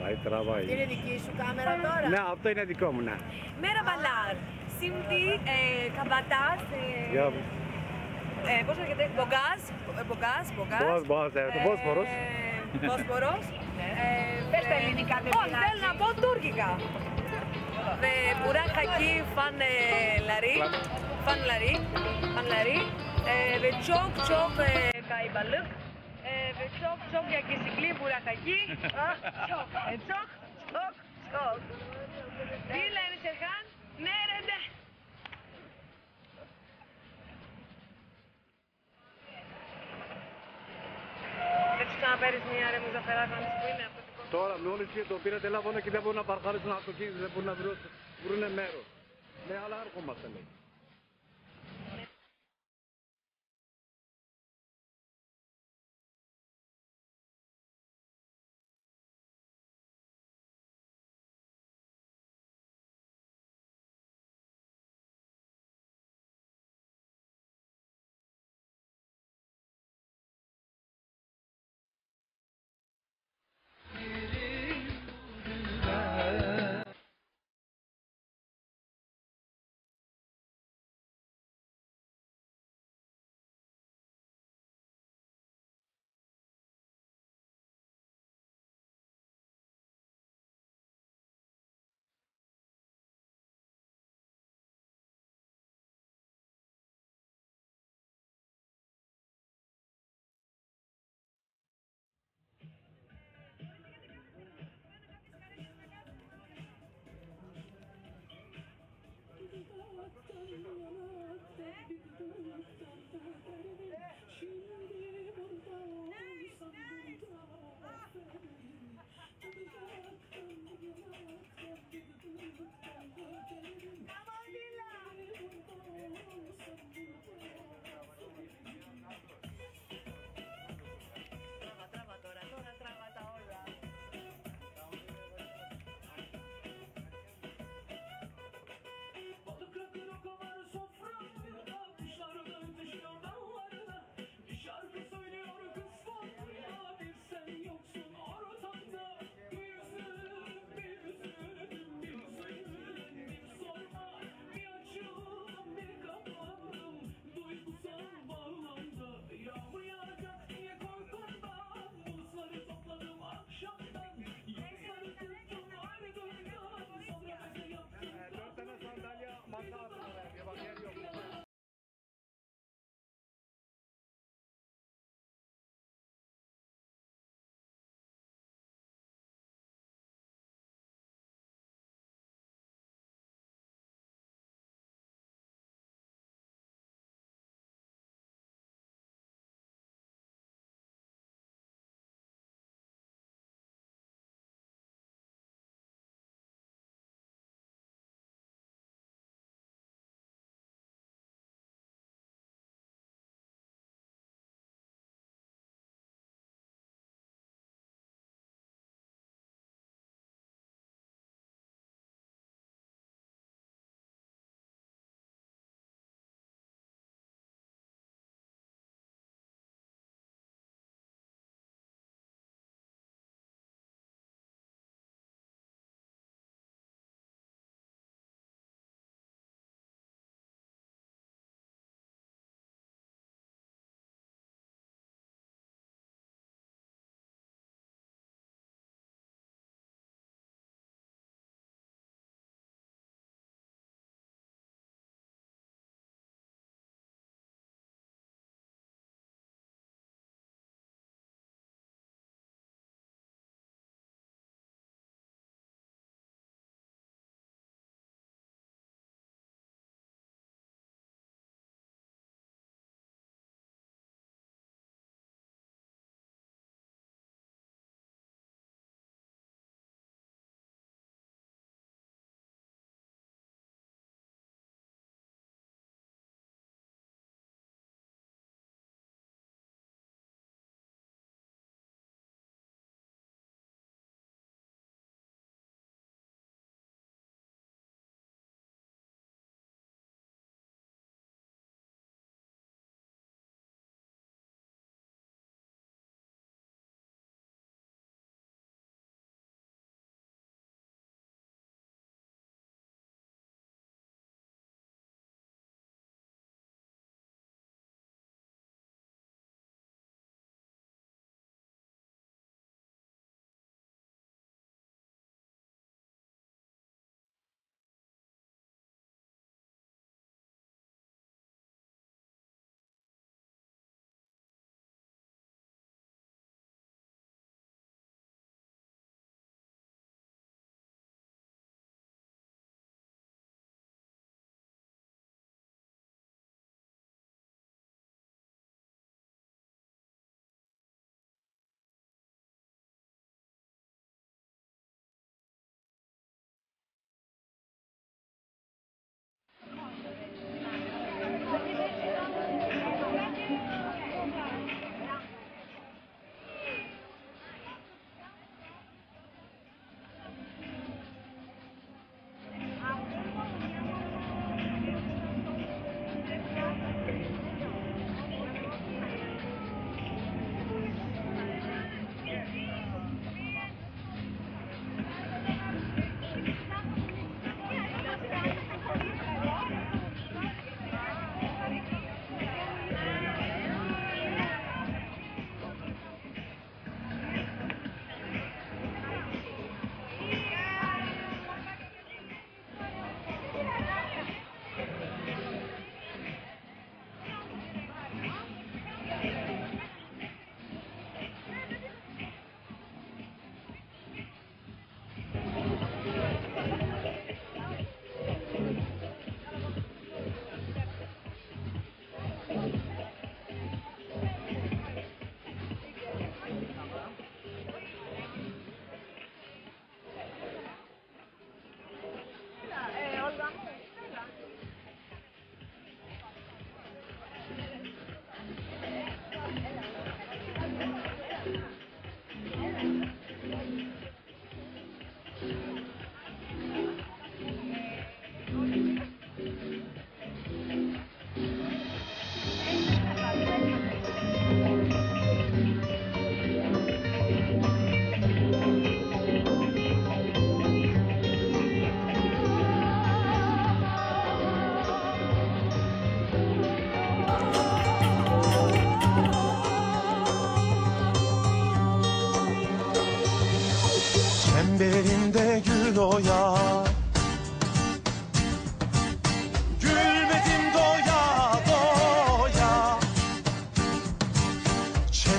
τραβάει. Είναι δική σου κάμερα τώρα. Ναι, αυτό είναι δικό μου, ναι. Merhabalar. Şimdi Kabataş, πώς λέγεται, Μπογκάζ, Μπος, το Μπόσφορος. Bosforos. Πες τα ελληνικά, δεν Όχι, θέλω να πω τουρκικά. Μπουράκακι φανλαρί, ve çok kaybalık, ve çok yakışıklı burakaki. Çok. Birileri Serkan, nerede? Δεν τους ξαναπαίρεις μια ρε Μουζαφεράκο να της που είναι αυτό. Τώρα μόλις και το πήρε τηλέφωνο και δεν μπορούν να παρχαρίσουν αυτοκίνητο, δεν μπορούν να βρουν μέρος. Ναι, αλλά έρχομαστε λέει.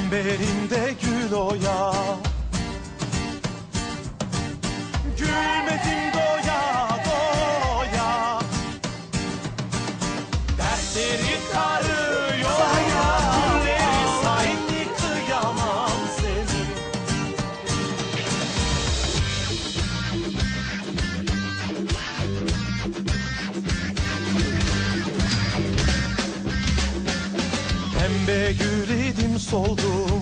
Çemberinde gül oya, gülmedim doya doya. Dertleri karıyor ya, gülleri sanki kıyamam seni. Pembe gül idim soldum,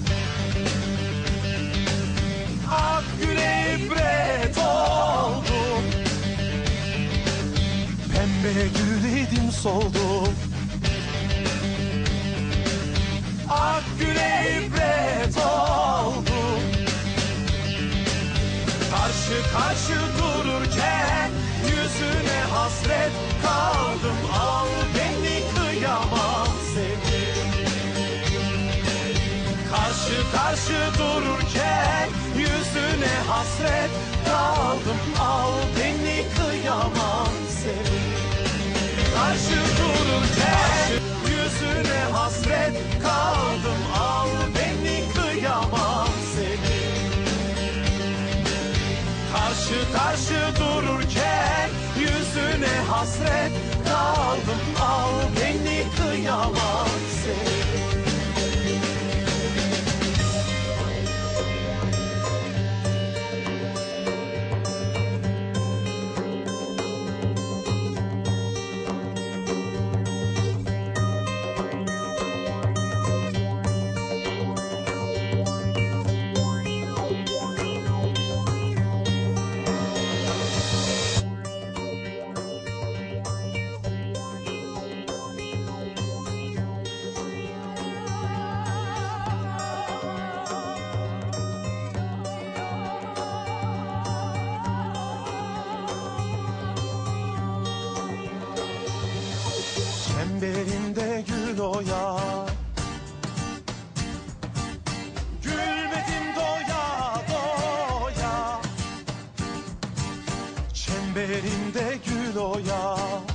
ak güle ibret oldum. Pembe gül idim soldum, ak güle ibret oldum. Karşı karşı dururken yüzüne hasret kaldım. Al beni, kıyamam seni. Karşı karşı dururken yüzüne hasret kaldım. Al beni, kıyamam seni. Karşı dururken yüzüne hasret kaldım. Al beni, kıyamam seni. Karşı karşı dururken yüzüne hasret kaldım. Al beni, kıyamam seni. Çemberinde gül oya, gülmedim doya doya. Çemberinde gül oya,